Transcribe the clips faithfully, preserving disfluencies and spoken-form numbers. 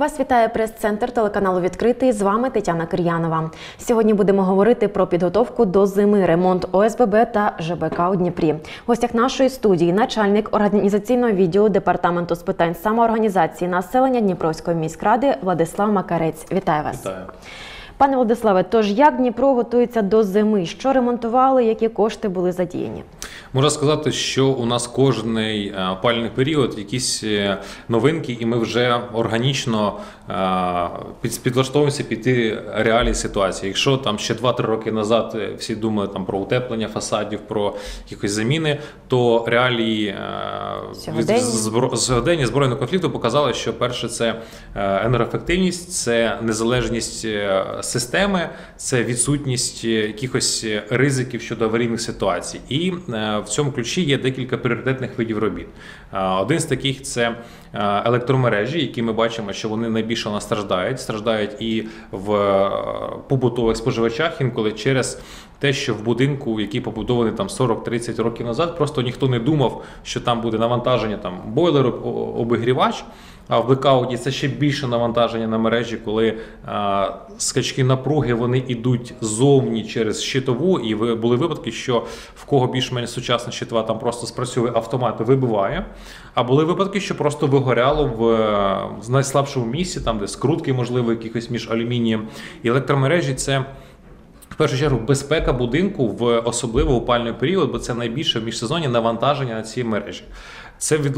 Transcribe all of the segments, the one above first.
Вас вітає прес-центр телеканалу «Відкритий». З вами Тетяна Кир'янова. Сьогодні будемо говорити про підготовку до зими, ремонт О С Б Б та Ж Б К у Дніпрі. В гостях нашої студії начальник організаційного відділу Департаменту з питань самоорганізації населення Дніпровської міськради Владислав Макарець. Вітаю вас. Вітаю. Пане Владиславе, тож як Дніпро готується до зими? Що ремонтували, які кошти були задіяні? Можна сказати, що у нас кожний опалювальний період якісь новинки, і ми вже органічно підлаштовуємося під ті реалії ситуації. Якщо там ще два-три роки назад всі думали там про утеплення фасадів, про якісь заміни, то реалії сьогодення збройного конфлікту показали, що перше – це енергоефективність, це незалежність системи, це відсутність якихось ризиків щодо аварійних ситуацій. І в цьому ключі є декілька пріоритетних видів робіт. Один з таких – це електромережі, які ми бачимо, що вони найбільше нас страждають. Страждають і в побутових споживачах, інколи через те, що в будинку, який побудований там сорок-тридцять років назад, просто ніхто не думав, що там буде навантаження там бойлер, обігрівач. А в блекауті це ще більше навантаження на мережі, коли а, скачки напруги вони йдуть зовні через щитову, і були випадки, що в кого більш-менш сучасна щитова там просто спрацьовує автомат і вибиває, а були випадки, що просто вигоряло в, в найслабшому місці, там де скрутки, можливо, якихось між алюмінієм. І електромережі – це в першу чергу безпека будинку в особливо опалювальний період, бо це найбільше в міжсезонні навантаження на ці мережі. Це від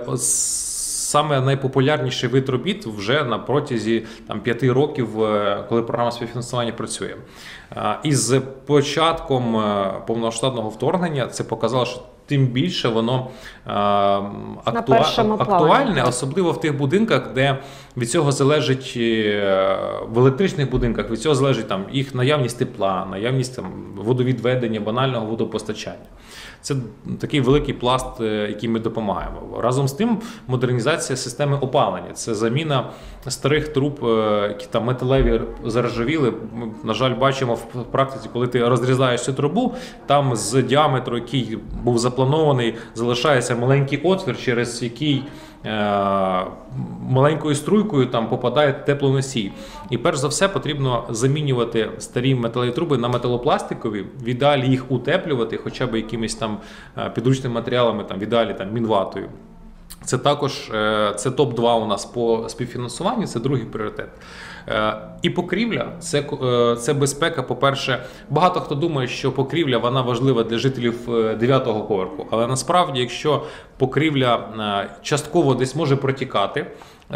саме найпопулярніший вид робіт вже на протязі там, п'яти років, коли програма співфінансування працює. І з початком повномасштабного вторгнення це показало, що тим більше воно актуа... актуальне, особливо в тих будинках, де від цього залежить, в електричних будинках, від цього залежить там, їх наявність тепла, наявність там, водовідведення, банального водопостачання. Це такий великий пласт, який ми допомагаємо. Разом з тим, модернізація системи опалення. Це заміна старих труб, які там металеві заржавіли. Ми, на жаль, бачимо в практиці, коли ти розрізаєш цю трубу, там з діаметру, який був запланований, залишається маленький отвір, через який маленькою струйкою там попадає теплоносій. І перш за все потрібно замінювати старі металеві труби на металопластикові, в ідеалі їх утеплювати хоча б якимись там підручними матеріалами, там, в ідеалі там, мінватою. Це також це топ два у нас по співфінансуванню, це другий пріоритет. І покрівля – це, це безпека, по-перше, багато хто думає, що покрівля вона важлива для жителів дев'ятого поверху, але насправді, якщо покрівля частково десь може протікати,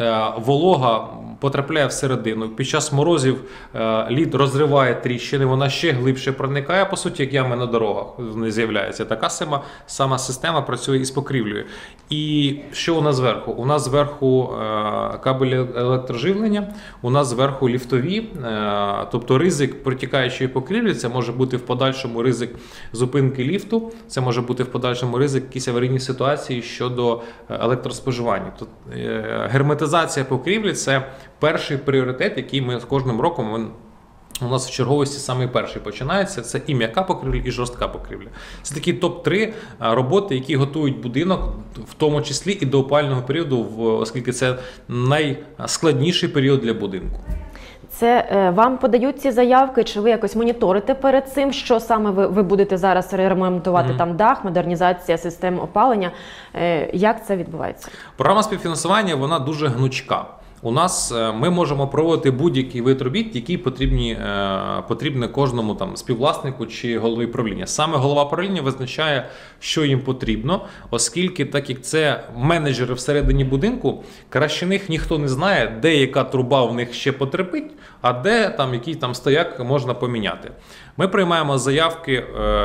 волога потрапляє всередину, під час морозів лід розриває тріщини, вона ще глибше проникає, по суті, як ями на дорогах не з'являється. Така сама, сама система працює із покрівлею. І що у нас зверху? У нас зверху кабелі електроживлення, у нас зверху ліфтові, тобто ризик протікаючої покрівлі, це може бути в подальшому ризик зупинки ліфту, це може бути в подальшому ризик якісь аварійні ситуації щодо електроспоживання. Тобто, герметизація покрівлі – це перший пріоритет, який ми з кожним роком, у нас в черговості саме перший починається, це і м'яка покрівля, і жорстка покрівля. Це такі топ три роботи, які готують будинок, в тому числі і до опалювального періоду, оскільки це найскладніший період для будинку. Це е, вам подають ці заявки, чи ви якось моніторите перед цим, що саме ви, ви будете зараз ремонтувати, mm-hmm. там дах, модернізація систем опалення, е, як це відбувається? Програма співфінансування, вона дуже гнучка. У нас ми можемо проводити будь-який вид робіт, який потрібні, потрібні кожному там співвласнику чи голові правління. Саме голова правління визначає, що їм потрібно, оскільки, так як це менеджери всередині будинку, краще них ніхто не знає, де яка труба в них ще потрапить, а де там який там стояк можна поміняти. Ми приймаємо заявки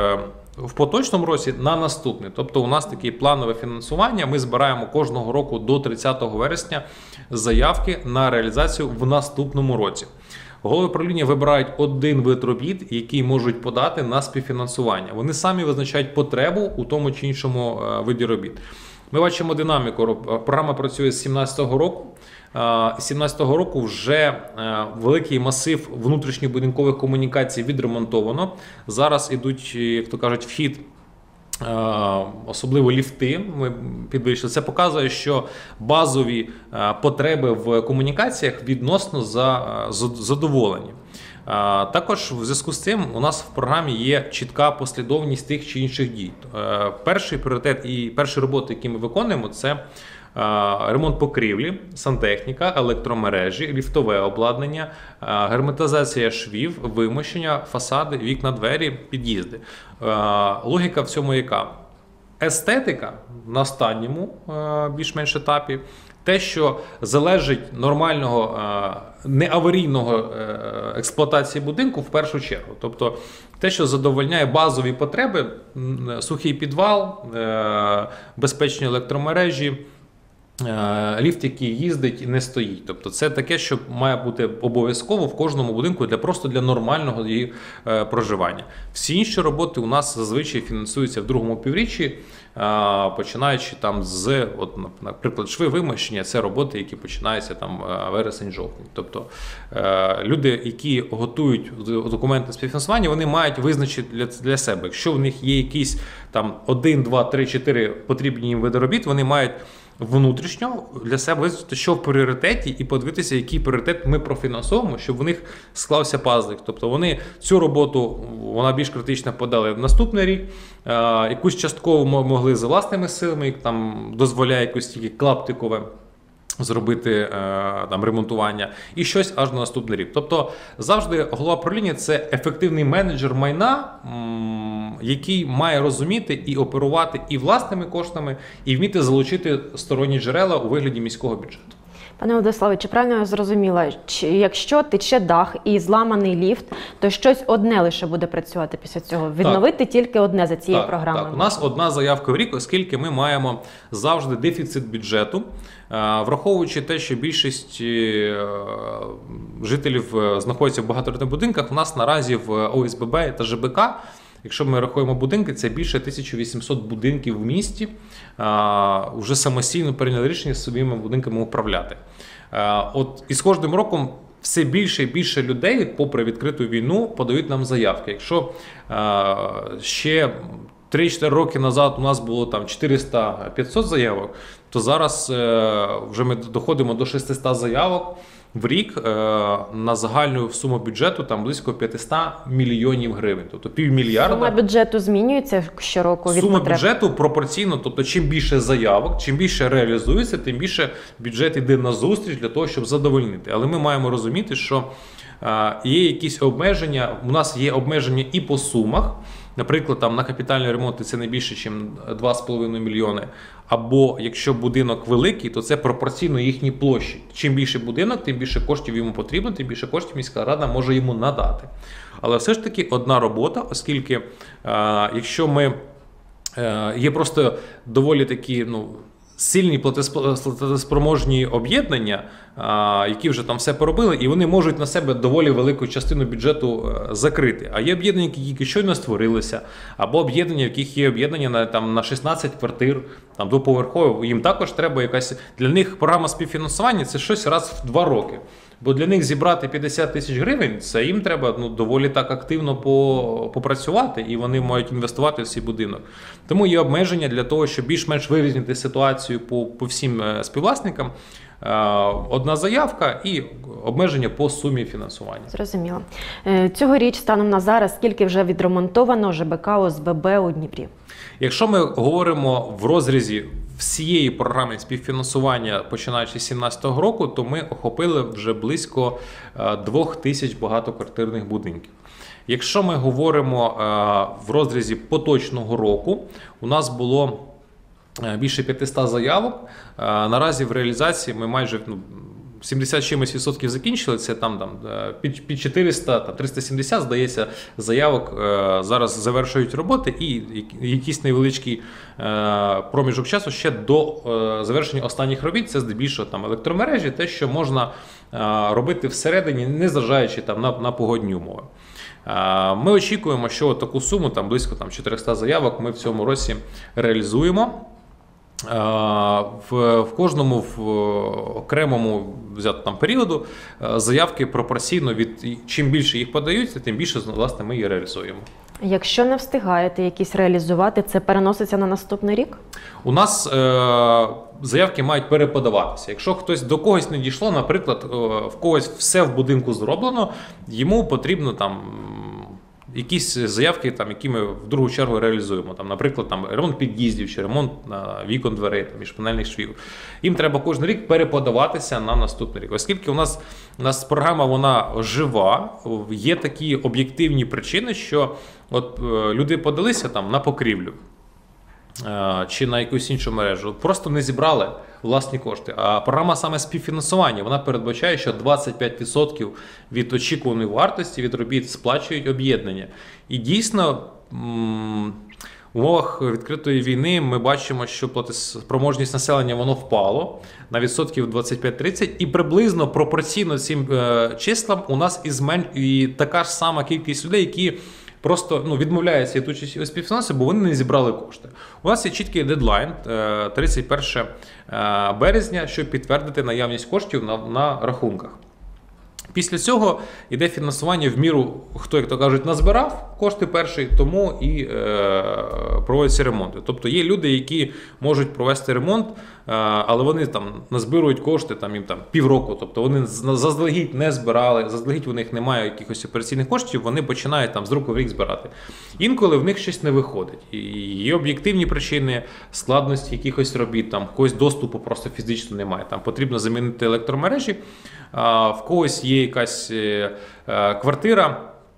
в поточному році на наступний. Тобто у нас таке планове фінансування, ми збираємо кожного року до тридцятого вересня заявки на реалізацію в наступному році. Голови правління вибирають один вид робіт, який можуть подати на співфінансування. Вони самі визначають потребу у тому чи іншому виді робіт. Ми бачимо динаміку. Програма працює з сімнадцятого року. З сімнадцятого року вже великий масив внутрішньобудинкових комунікацій відремонтовано. Зараз ідуть, як то кажуть, в хід особливо ліфти ми підвищили. Це показує, що базові потреби в комунікаціях відносно задоволені. Також в зв'язку з цим у нас в програмі є чітка послідовність тих чи інших дій. Перший пріоритет і перші роботи, які ми виконуємо, це ремонт покрівлі, сантехніка, електромережі, ліфтове обладнання, герметизація швів, вимощення, фасади, вікна, двері, під'їзди. Логіка в цьому яка? Естетика на останньому більш-менш етапі. Те, що залежить нормального, неаварійного експлуатації будинку в першу чергу. Тобто те, що задовольняє базові потреби, сухий підвал, безпечні електромережі, ліфт, який їздить і не стоїть. Тобто це таке, що має бути обов'язково в кожному будинку для просто для нормального її е, проживання. Всі інші роботи у нас зазвичай фінансуються в другому півріччі, е, починаючи там з, от, наприклад, шви вимощення, це роботи, які починаються там вересень-жовтень. Тобто е, люди, які готують документи співфінансування, вони мають визначити для, для себе, якщо в них є якісь там один, два, три, чотири потрібні їм види робіт, вони мають внутрішньо для себе визначити, що в пріоритеті, і подивитися, який пріоритет ми профінансуємо, щоб у них склався пазлик. Тобто вони цю роботу, вона більш критично подали в наступний рік, е, якусь частково могли за власними силами, там дозволяє якусь тільки клаптикове зробити там ремонтування і щось аж на наступний рік. Тобто завжди голова правління – це ефективний менеджер майна, який має розуміти і оперувати і власними коштами, і вміти залучити сторонні джерела у вигляді міського бюджету. Пане Владиславе, чи правильно я зрозуміла, чи якщо тече дах і зламаний ліфт, то щось одне лише буде працювати після цього? Відновити так. Тільки одне за цією так, програмою? Так, у нас одна заявка в рік, оскільки ми маємо завжди дефіцит бюджету, враховуючи те, що більшість жителів знаходяться в багатоквартирних будинках, у нас наразі в О С Б Б та Ж Б К, якщо ми рахуємо будинки, це більше тисяча вісімсот будинків в місті, а, вже самостійно прийняли рішення з своїми будинками управляти. А, от, і з кожним роком все більше і більше людей, попри відкриту війну, подають нам заявки. Якщо а, ще три-чотири роки назад у нас було там чотириста-п'ятсот заявок, то зараз е, вже ми доходимо до шестисот заявок в рік е, на загальну суму бюджету там близько п'ятсот мільйонів гривень, тобто півмільярда. Сума бюджету змінюється щороку від Сума потреб? бюджету пропорційно, тобто чим більше заявок, чим більше реалізується, тим більше бюджет йде на зустріч для того, щоб задовольнити. Але ми маємо розуміти, що е, є якісь обмеження, у нас є обмеження і по сумах. Наприклад, там на капітальні ремонти це не більше, ніж два з половиною мільйони. Або якщо будинок великий, то це пропорційно їхній площі. Чим більше будинок, тим більше коштів йому потрібно, тим більше коштів міська рада може йому надати. Але все ж таки одна робота, оскільки е, якщо ми е, є просто доволі такі, ну, сильні платоспроможні об'єднання, які вже там все поробили, і вони можуть на себе доволі велику частину бюджету закрити. А є об'єднання, які тільки щойно створилися, або об'єднання, в яких є об'єднання на, там, на шістнадцять квартир, там, двоповерхові, їм також треба якась, для них програма співфінансування – це щось раз в два роки. Бо для них зібрати п'ятдесят тисяч гривень, це їм треба, ну, доволі так активно по, попрацювати, і вони мають інвестувати в цей будинок. Тому є обмеження для того, щоб більш-менш вирівняти ситуацію по, по всім співвласникам. Одна заявка і обмеження по сумі фінансування. Зрозуміло. Цьогоріч, станом на зараз, скільки вже відремонтовано Ж Б К О С Б Б у Дніпрі? Якщо ми говоримо в розрізі всієї програми співфінансування, починаючи з дві тисячі сімнадцятого року, то ми охопили вже близько двох тисяч багатоквартирних будинків. Якщо ми говоримо в розрізі поточного року, у нас було більше п'ятисот заявок. Наразі в реалізації ми майже, ну, сімдесят чимось відсотків закінчили, це там, там під, під чотириста, там, триста сімдесят, здається, заявок зараз завершують роботи, і якийсь невеличкий проміжок часу ще до завершення останніх робіт, це здебільшого там електромережі, те, що можна робити всередині, не зважаючи там на, на погодні умови. Ми очікуємо, що таку суму, там близько там, чотириста заявок, ми в цьому році реалізуємо. В, в кожному в окремому взято там періоду заявки пропорційно від чим більше їх подаються, тим більше, власне, ми її реалізуємо. Якщо не встигаєте якісь реалізувати, це переноситься на наступний рік? У нас е, заявки мають переподаватися. Якщо хтось до когось не дійшло, наприклад, е, в когось все в будинку зроблено, йому потрібно там якісь заявки, там, які ми в другу чергу реалізуємо. Там, наприклад, там, ремонт під'їздів чи ремонт на вікон дверей, там, міжпанельних швів. Їм треба кожен рік переподаватися на наступний рік. Оскільки у нас, у нас програма вона жива, є такі об'єктивні причини, що от, е, люди подалися там, на покрівлю е, чи на якусь іншу мережу, просто не зібрали власні кошти. А програма саме співфінансування, вона передбачає, що двадцять п'ять відсотків від очікуваної вартості від робіт сплачують об'єднання. І дійсно, м- в умовах відкритої війни ми бачимо, що платоспроможність населення воно впало на відсотків двадцять п'ять тридцять, і приблизно пропорційно цим е, числам у нас і, змен... і така ж сама кількість людей, які просто ну, відмовляються від участі у співфінансуванні, бо вони не зібрали кошти. У нас є чіткий дедлайн тридцять перше березня, щоб підтвердити наявність коштів на, на рахунках. Після цього йде фінансування в міру, хто, як то кажуть, назбирав кошти перший, тому і е, проводяться ремонти. Тобто є люди, які можуть провести ремонт, е, але вони там назбирують кошти там, їм там півроку. Тобто вони заздалегідь не збирали, заздалегідь у них немає якихось операційних коштів, вони починають там з року в рік збирати. Інколи в них щось не виходить. І є об'єктивні причини, складності якихось робіт, там когось доступу просто фізично немає. Там потрібно замінити електромережі, а в когось є якась е, е, квартира,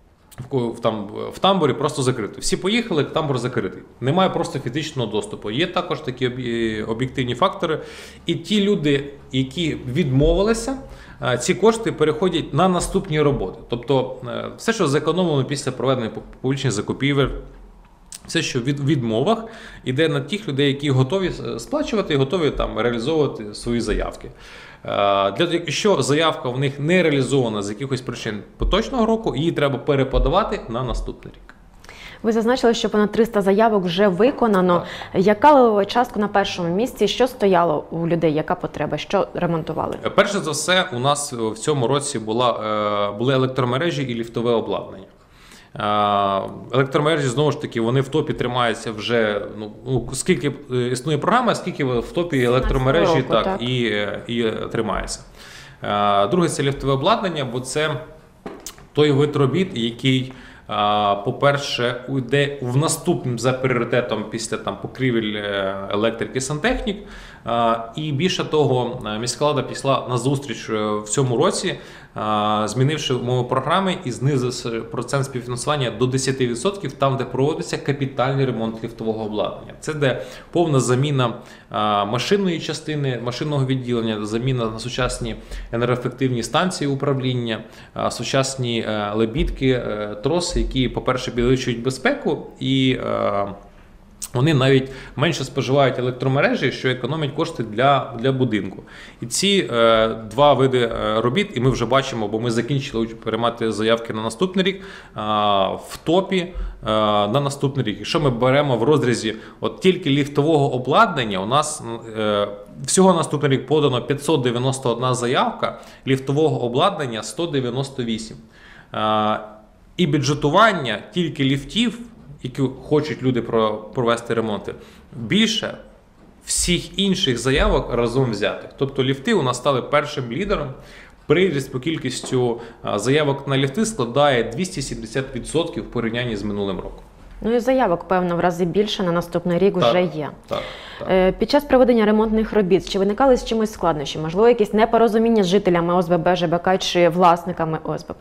в, там, в тамбурі просто закритий. Всі поїхали, тамбур закритий. Немає просто фізичного доступу. Є також такі об'єктивні фактори. І ті люди, які відмовилися, е, ці кошти переходять на наступні роботи. Тобто е, все, що зекономлено після проведення публічних закупівель, все, що від відмовах, йде на тих людей, які готові сплачувати і готові там реалізовувати свої заявки. Для якщо заявка в них не реалізована з якихось причин поточного року, її треба переподавати на наступний рік. Ви зазначили, що понад триста заявок вже виконано. Так. Яка частка на першому місці? Що стояло у людей? Яка потреба? Що ремонтували? Перше за все, у нас в цьому році була, були електромережі і ліфтове обладнання. Електромережі, знову ж таки, вони в топі тримаються вже, ну, скільки існує програма, скільки в топі електромережі року, так, так. І, і тримається. Друге, це ліфтове обладнання, бо це той вид робіт, який, по-перше, йде в наступним за пріоритетом після там, покрівель електрики, сантехнік. І більше того, міська влада пішла на зустріч в цьому році, змінивши умови програми і знизивши процент співфінансування до десять відсотків там, де проводиться капітальний ремонт ліфтового обладнання. Це де повна заміна машинної частини, машинного відділення, заміна на сучасні енергоефективні станції управління, сучасні лебідки, троси, які, по-перше, підвищують безпеку і вони навіть менше споживають електромережі, що економить кошти для, для будинку. І ці е, два види е, робіт, і ми вже бачимо, бо ми закінчили приймати заявки на наступний рік, е, в топі е, на наступний рік. Якщо ми беремо в розрізі от тільки ліфтового обладнання, у нас е, всього на наступний рік подано п'ятсот дев'яносто одна заявка, ліфтового обладнання сто дев'яносто вісім. Е, і бюджетування тільки ліфтів, які хочуть люди провести ремонти, більше всіх інших заявок разом взятих. Тобто ліфти у нас стали першим лідером. Приріст по кількістю заявок на ліфти складає двісті сімдесят відсотків в порівнянні з минулим роком. Ну і заявок, певно, в рази більше на наступний рік так, вже є. Так, так. Під час проведення ремонтних робіт, чи виникали з чимось складнощі? Можливо, якісь непорозуміння з жителями ОСББ, ЖБК чи власниками ОСББ?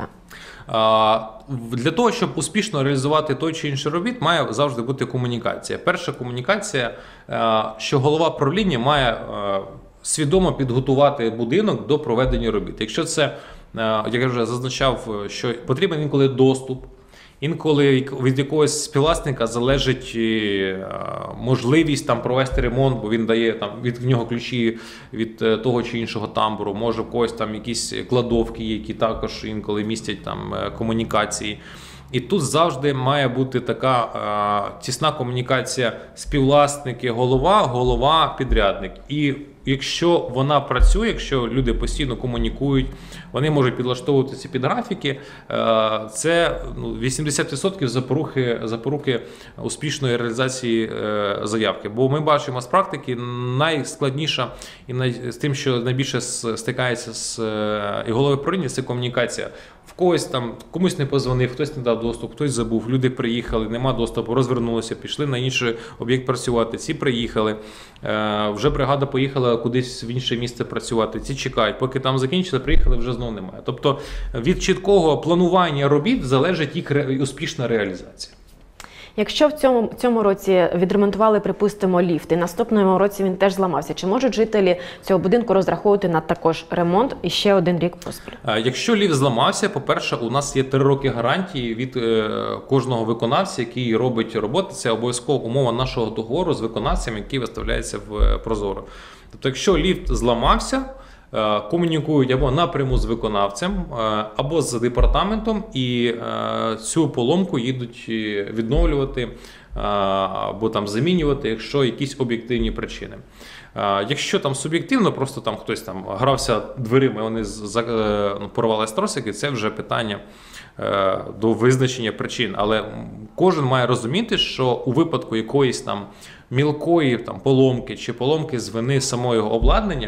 Для того, щоб успішно реалізувати той чи інший робіт, має завжди бути комунікація. Перша комунікація, що голова правління має свідомо підготувати будинок до проведення робіт. Якщо це, як я вже зазначав, що потрібен інколи доступ, інколи від якогось співвласника залежить можливість там провести ремонт, бо він дає там від нього ключі від того чи іншого тамбуру, може в когось там якісь кладовки, які також інколи містять там комунікації. І тут завжди має бути така а, тісна комунікація співвласники, голова, голова, підрядник. І якщо вона працює, якщо люди постійно комунікують, вони можуть підлаштовуватися під графіки, це вісімдесят відсотків запоруки, запоруки успішної реалізації заявки. Бо ми бачимо з практики, найскладніша і най, з тим, що найбільше стикається з і голови управління, це комунікація. В когось там, комусь не позвонив, хтось не дав доступ, хтось забув, люди приїхали, нема доступу, розвернулися, пішли на інший об'єкт працювати, ці приїхали, вже бригада поїхала кудись в інше місце працювати, ці чекають, поки там закінчили, приїхали, вже знову немає. Тобто від чіткого планування робіт залежить їх успішна реалізація. Якщо в цьому, цьому році відремонтували, припустимо, ліфт, і наступному році він теж зламався, чи можуть жителі цього будинку розраховувати на також ремонт і ще один рік поспіль? Якщо ліфт зламався, по-перше, у нас є три роки гарантії від е, кожного виконавця, який робить роботи. Це обов'язкова умова нашого договору з виконавцем, який виставляється в Прозоро. Тобто, якщо ліфт зламався, комунікують або напряму з виконавцем, або з департаментом, і цю поломку їдуть відновлювати або там замінювати, якщо якісь об'єктивні причини. Якщо там суб'єктивно, просто там хтось там грався дверима, вони порвали тросики, це вже питання до визначення причин. Але кожен має розуміти, що у випадку якоїсь там мілкої там поломки чи поломки з вини самого обладнання,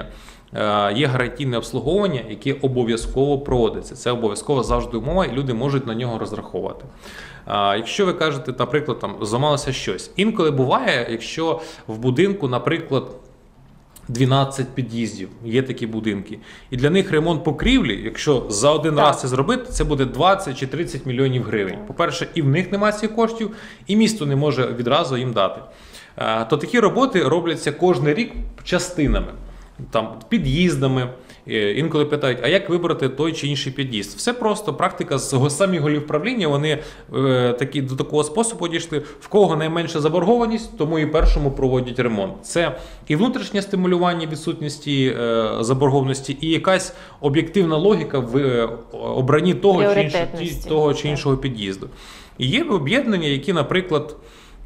є гарантійне обслуговування, яке обов'язково проводиться. Це обов'язково завжди умова, і люди можуть на нього розраховувати. Якщо ви кажете, наприклад, там зламалося щось. Інколи буває, якщо в будинку, наприклад, дванадцять під'їздів, є такі будинки, і для них ремонт покрівлі, якщо за один так. раз це зробити, це буде двадцять чи тридцять мільйонів гривень. По-перше, і в них немає цих коштів, і місто не може відразу їм дати. То такі роботи робляться кожен рік частинами. Там під'їздами, інколи питають, а як вибрати той чи інший під'їзд? Все просто, практика з самі голів правління, вони е, такі, до такого способу дійшли, в кого найменша заборгованість, тому і першому проводять ремонт. Це і внутрішнє стимулювання відсутності е, заборгованості, і якась об'єктивна логіка в е, обранні того чи, іншого, того чи іншого під'їзду. І є об'єднання, які, наприклад,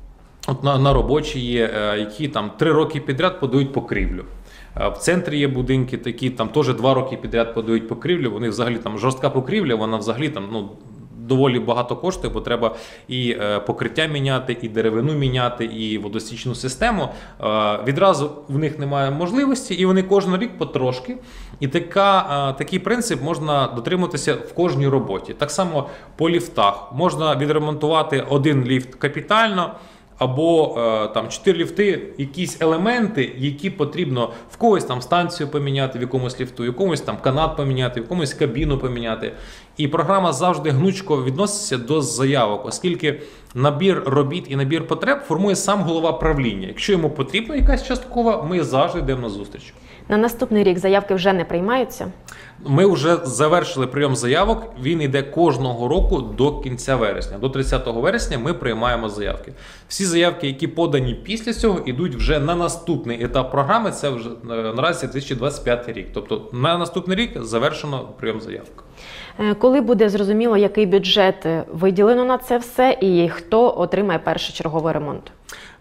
от на, на робочі є, е, які там три роки підряд подають покрівлю. В центрі є будинки такі, там теж два роки підряд подають покрівлю, вони взагалі там жорстка покрівля, вона взагалі там, ну, доволі багато коштує, бо треба і покриття міняти, і деревину міняти, і водостічну систему. Відразу в них немає можливості, і вони кожен рік потрошки. І така, такий принцип можна дотримуватися в кожній роботі. Так само по ліфтах. Можна відремонтувати один ліфт капітально, або е, там чотири ліфти, якісь елементи, які потрібно в когось там станцію поміняти, в якомусь ліфту, в якомусь там канат поміняти, в якомусь кабіну поміняти. І програма завжди гнучко відноситься до заявок, оскільки набір робіт і набір потреб формує сам голова правління. Якщо йому потрібна якась часткова, ми завжди йдемо на зустріч. На наступний рік заявки вже не приймаються? Ми вже завершили прийом заявок, він йде кожного року до кінця вересня. До тридцятого вересня ми приймаємо заявки. Всі заявки, які подані після цього, йдуть вже на наступний етап програми, це вже наразі дві тисячі двадцять п'ятий рік. Тобто на наступний рік завершено прийом заявок. Коли буде зрозуміло, який бюджет виділено на це все і хто отримає першочерговий ремонт?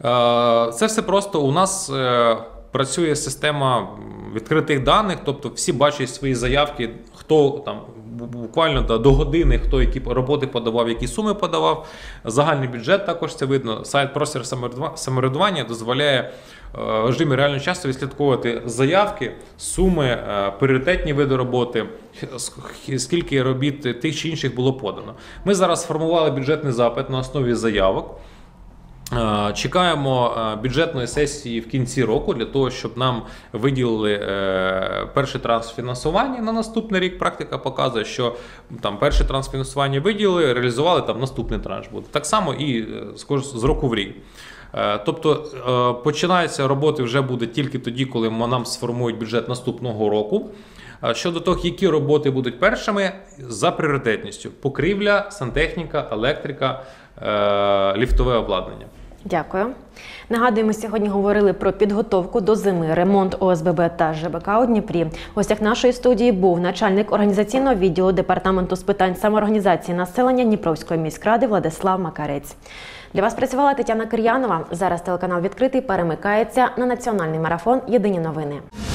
Це все просто у нас працює система відкритих даних, тобто всі бачать свої заявки, хто там буквально до години, хто які роботи подавав, які суми подавав. Загальний бюджет також це видно. Сайт простір самоврядування дозволяє в режимі реального часу відслідковувати заявки, суми, пріоритетні види роботи, скільки робіт тих чи інших було подано. Ми зараз сформували бюджетний запит на основі заявок. Чекаємо бюджетної сесії в кінці року для того, щоб нам виділили перший транш фінансування на наступний рік. Практика показує, що там перший транш фінансування виділили, реалізували, там наступний транш буде. Так само і з року в рік. Тобто починаються роботи вже буде тільки тоді, коли нам сформують бюджет наступного року. Щодо того, які роботи будуть першими, за пріоритетністю: покрівля, сантехніка, електрика, ліфтове обладнання. Дякую. Нагадуємо, сьогодні говорили про підготовку до зими, ремонт О С Б Б та Ж Б К у Дніпрі. В гостях нашої студії був начальник організаційного відділу Департаменту з питань самоорганізації населення Дніпровської міськради Владислав Макарець. Для вас працювала Тетяна Кир'янова. Зараз телеканал «Відкритий» перемикається на національний марафон «Єдині новини».